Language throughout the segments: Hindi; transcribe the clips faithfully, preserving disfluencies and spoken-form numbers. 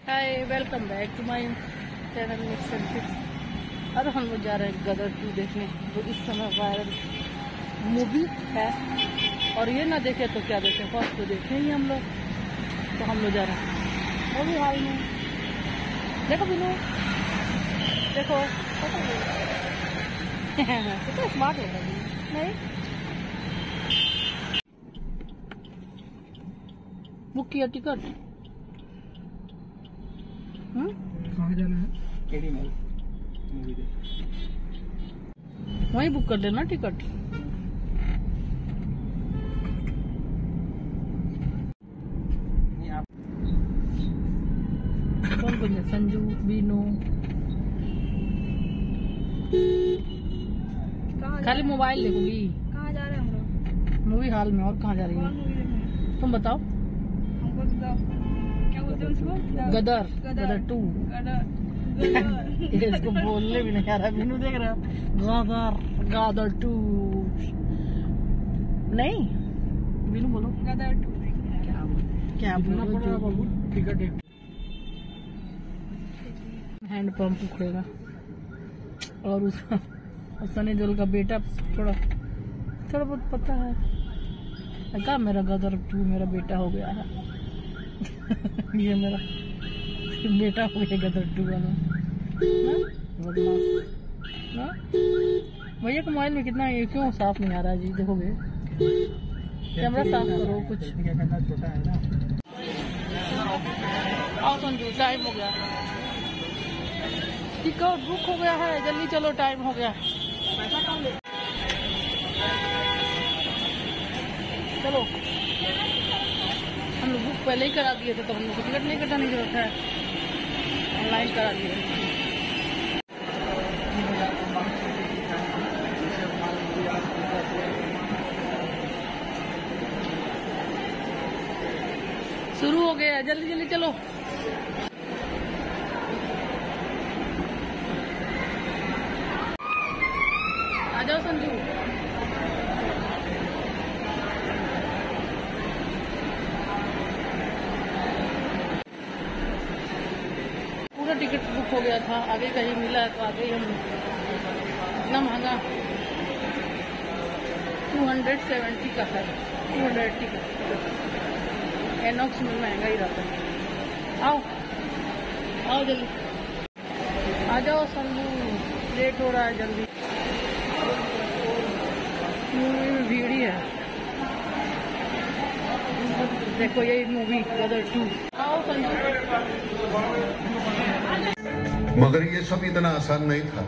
Hi, welcome back to my channel mix and fix. अब हम लोग जा रहे हैं गदर टू देखने, जो इस समय वायरल मूवी है। और ये ना देखे तो क्या देखे, फर्स्ट तो देखे ही हम लोग। तो हम लोग जा रहे हैं वो भी हाल में। देखो बिनू, देखो कितना स्मार्ट है नहीं। बुक किया टिकट? कहाँ जाना है? एडी मॉल मूवी देखने। वहीं बुक कर लेना टिकट। कौन कौन है? संजू, बीनू। खाली मोबाइल देखोगी? कहाँ जा रहे हैं हम लोग? मूवी हॉल में। और कहाँ जा रही है तुम बताओ? हमको बताओ क्या बोलते हैं उसको? गदर गदर टू। गदर इसको बोलने भी नहीं आ रहा। बीनू देख रहा गदर गदर टू। नहीं बीनू बोलो गदर टू। क्या क्या बोलो? टिकट एक हैंड पंप उखड़ेगा। और उस सनी देओल का बेटा थोड़ा थोड़ा बहुत पता है क्या, मेरा गदर टू मेरा बेटा हो गया है। ये मेरा बेटा हो गया गदर टू वाला। भैया के मोबाइल में कितना ये क्यों साफ नहीं आ रहा है जी? देखोगे कैमरा साफ करो कुछ। क्या करना, छोटा है ना। आओ संजू, टाइम हो गया, टिकट बुक हो गया है, जल्दी चलो टाइम हो गया। चलो, हम लोग बुक पहले ही करा दिए थे तो हम लोग को टिकट नहीं कटाने की जरूरत है, ऑनलाइन करा दिए। शुरू हो गया, जल्दी जल्दी चलो। आ जाओ संजू। पूरा टिकट बुक हो गया था, आगे कहीं मिला है तो आगे ही हम। इतना महंगा टू हंड्रेड सेवेंटी का है। टू हंड्रेड टिकट एनॉक्स में महंगा ही रहता है। आओ आओ जल्दी आ जाओ संजू, लेट हो रहा है, जल्दी। मूवी में भीड़ ही है। देखो यही मूवी गदर टू। आओ संजू। मगर ये सब इतना आसान नहीं था।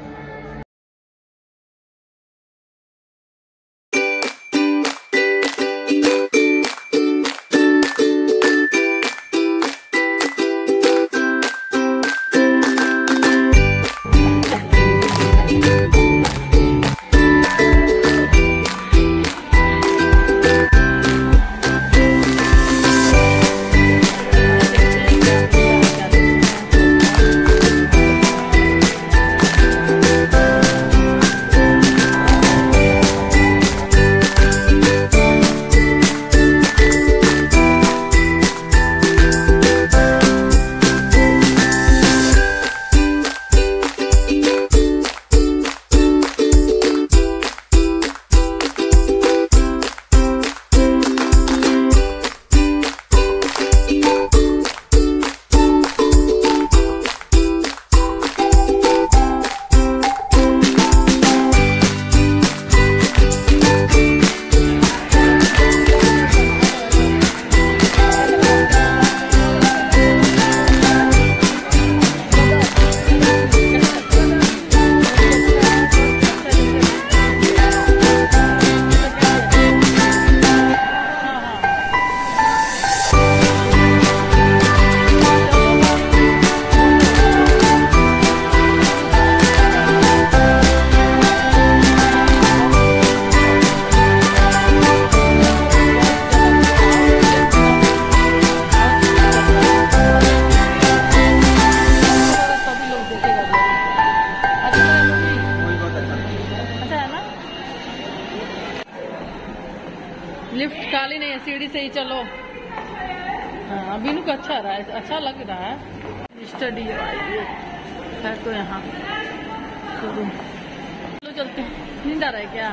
लिफ्ट खाली नहीं है, सीढ़ी से ही चलो। हाँ, अभी नुक अच्छा रहा है, अच्छा लग रहा है। स्टडी है तो यहाँ चलो चलते हैं। नींद आ रहा है क्या?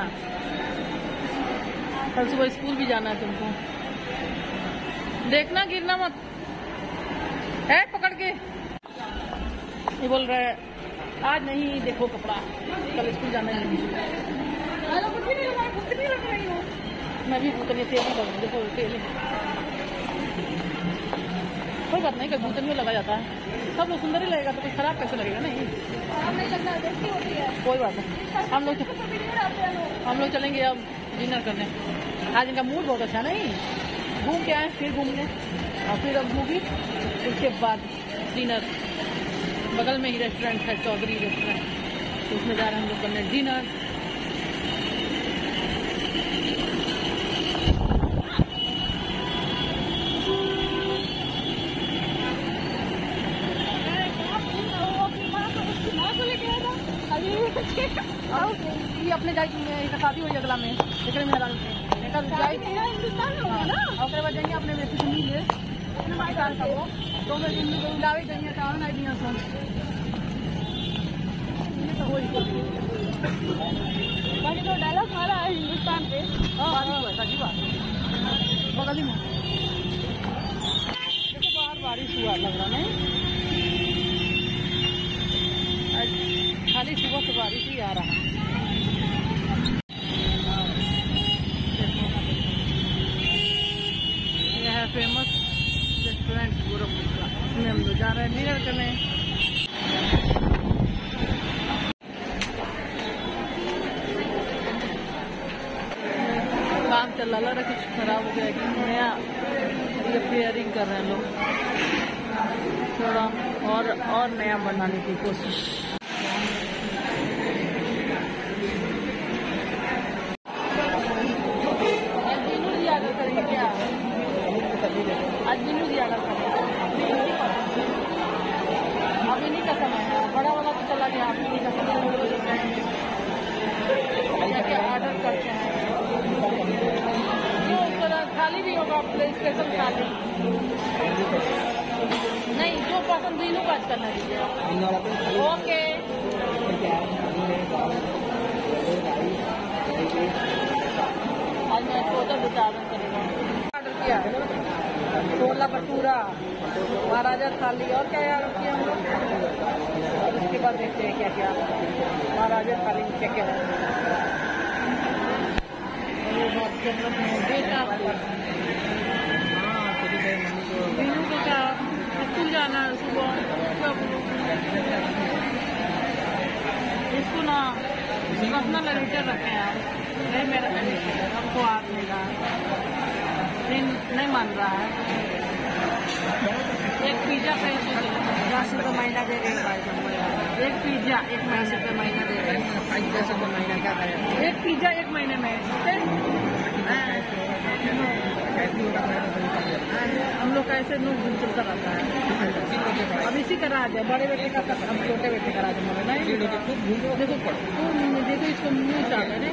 कल सुबह स्कूल भी जाना है तुमको। देखना गिरना मत है, पकड़ के। ये बोल रहा है आज नहीं देखो कपड़ा, कल स्कूल जाना है। मैं भी भूतनी तेल ही देखो तेल कोई बात नहीं, कभी भूतनी में लगा जाता है। सब लोग सुंदर ही लगेगा तो कुछ खराब कैसे लगेगा? नहीं कोई बात नहीं। हम लोग हम लोग चलेंगे अब डिनर करने। आज इनका मूड बहुत अच्छा नहीं, घूम के आए फिर घूमने और फिर अब मूवी, उसके बाद डिनर। बगल में ही रेस्टोरेंट है, चौधरी रेस्टोरेंट, तो उसमें जा रहे हैं हम लोग करने डिनर। ये अपने जाए शादी हुई अगला में लेकिन में हजार और बाद जाइए अपने वैसे मिले तो मैं लावे जाइए कारण आई दिया सर बाकी तो डायलॉग मारा है हिंदुस्तान पे। हाँ सही बात बगल ही में देखो बाहर बारिश हुआ लग रहा नहीं, खाली सुबह से बारिश ही आ रहा है। यह है फेमस रेस्टोरेंट गोरखपुर का, उसमें हम लोग जा रहे हैं डिनर करने। काम चल रहा है, कुछ खराब हो गया कि नया रिपेयरिंग कर रहे हैं लोग, थोड़ा और और नया बनाने की कोशिश। आज दिनू दिया अब इन्हीं का समय है, बड़ा वाला तो चला गया। आप इन्हीं का समय क्या क्या ऑर्डर करते हैं जो थाली भी होगा, स्पेशल थाली नहीं जो पसंद दिनू का आज करना दीजिए। ओके आज मैं सोचा विचारण करेगा। ऑर्डर किया छोला भटूरा, महाराजा थाली और क्या यार किया हम लोग। उसके बाद देखते हैं क्या क्या महाराजा थाली में क्या क्या है। मीनू को क्या स्कूल जाना है सुबह, इसको ना पर्सनल एडिटर रखे हैं आप, नहीं मेरा हमको आप मिला नहीं, नहीं मान रहा है। एक पिज्जा पैसे दस रुपये महीना दे रहे हैं, एक पिज्जा एक महीने पे महीना दे रहे हैं, दस रुपये महीना क्या करें। एक पिज्जा एक महीने में हम लोग का ऐसे नूर घूम चलता रहता है। अब इसी का राज है, बड़े बेटे का अब छोटे बेटे का राज है। नहीं देखो देखो इसको मुँह चाहते हैं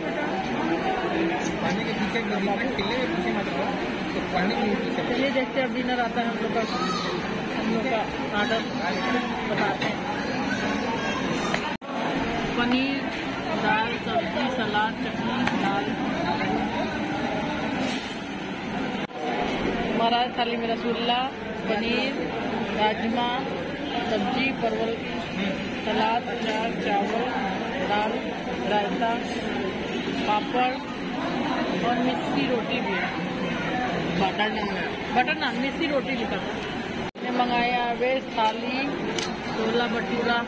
चलिए देखते हैं अब डिनर आता है हम लोग का। हम लोग का ऑर्डर बताते हैं। पनीर, दाल, सब्जी, सलाद, चटनी, दाल। महाराज थाली में रसगुल्ला, पनीर, राजमा, सब्जी, परवल की सलाद, अचार, चावल, दाल, रायता, पापड़ और मिस्सी रोटी भी है। बटर नान बटर नान मिस्सी रोटी भी था। मैंने मंगाया वेज थाली, छोला भटूरा।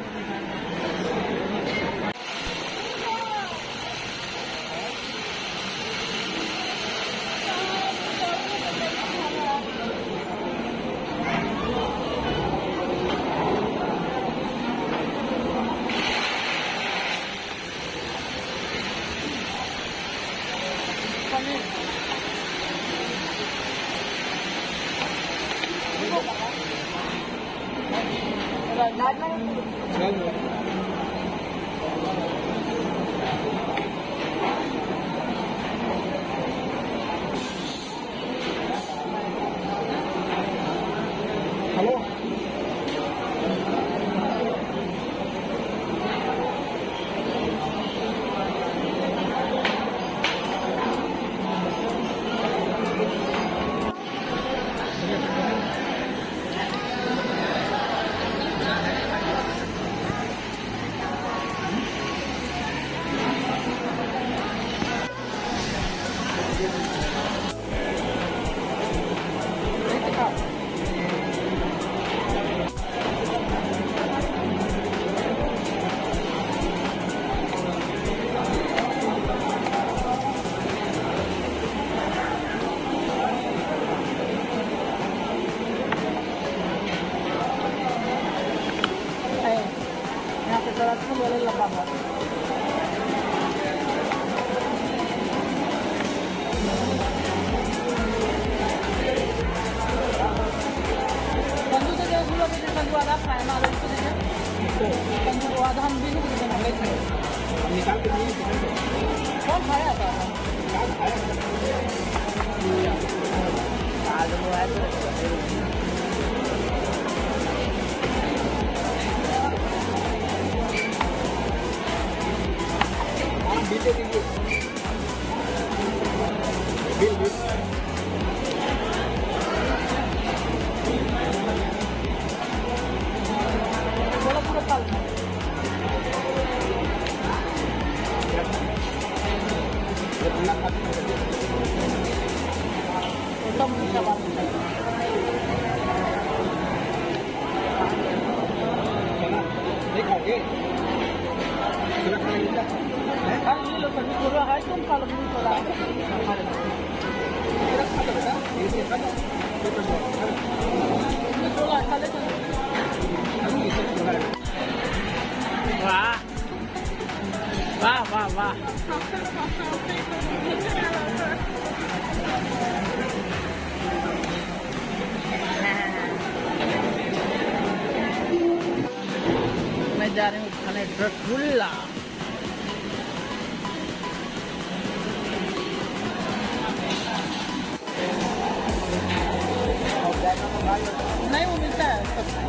हेलो कलरफुल वाले लगा हुआ कंजू तो जो गुलो के कंजू आधा खाए ना आधा इसको दीजिए कंजू आधा हम भी नहीं खाए निकाल के लिए कौन खाया था आलू है बिल दे दीजिए बिल बिल थोड़ा पूरा काल एकदम मीठा बात नहीं खाओगे पूरा है तुम काल नहीं थोड़ा थोड़ा खा ले वाह वाह वाह वाह मैं जा रही हूँ खाने रसगुल्ला नहीं वो मिलता है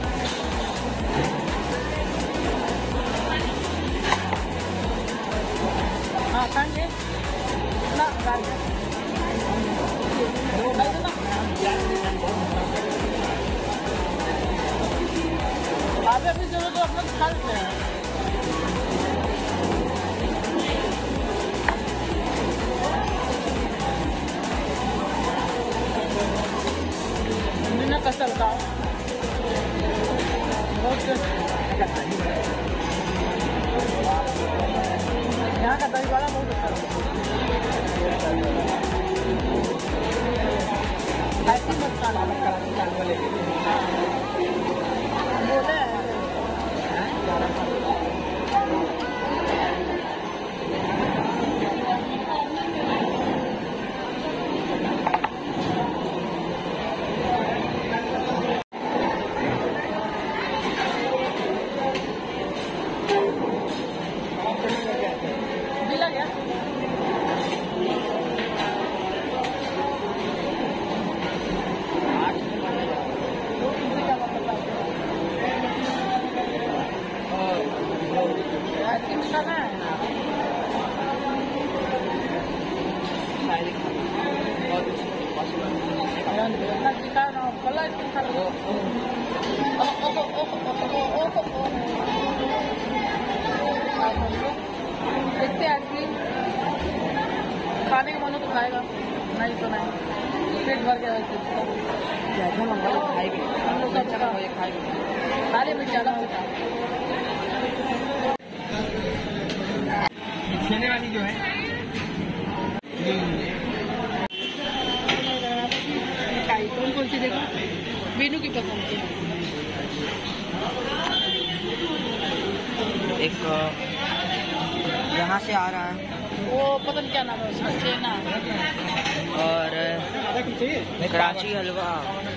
हाँ खाएंगे ना खाएंगे आप अभी जरूरत तो अपना खा लेते हैं बिना कसर का बहुत यहाँ का दही वाला बहुत अच्छा ऐसी मत खाना बोले देखते आइसक्रीम खाने का मन हो तो खाएगा नहीं तो नहीं पेट भर गया जैसा मंगा तो खाएगी हम लोग सब जगह खाएगी खाने में ज़्यादा होता खेने वाली जो है कौन कौन सी देखो मीनू की पसंद की एक यहाँ से आ रहा है वो पता नहीं क्या नाम है उसका चेना और कराची हलवा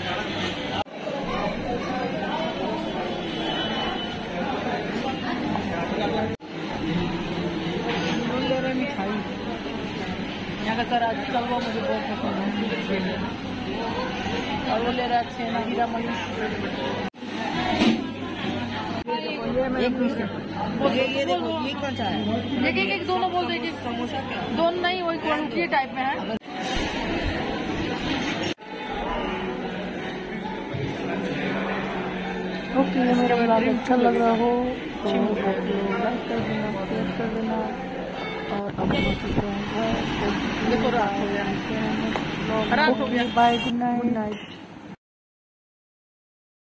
मिठाई यहाँ का कराची का हलवा मुझे बहुत पसंद है और वो ले रहा है छेना हीरा मणि एक ये ये देखो ये कौन सा है एक एक एक दोनों बोल देखिए समोसा क्या दोनों नहीं वही क्वालिटी टाइप में है ओके मेरा ब्लॉग अच्छा लग रहा हो तो लाइक कर देना शेयर कर देना और अब हम चलते हैं देखो रात हो गया रात हो गया बाय गुड नाइट